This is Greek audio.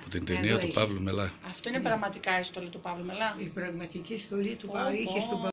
Από την ταινία του Παύλου Μελά. Αυτό είναι πραγματικά η ιστορία του Παύλου Μελά. Η πραγματική ιστορία του Παύλου είχε στον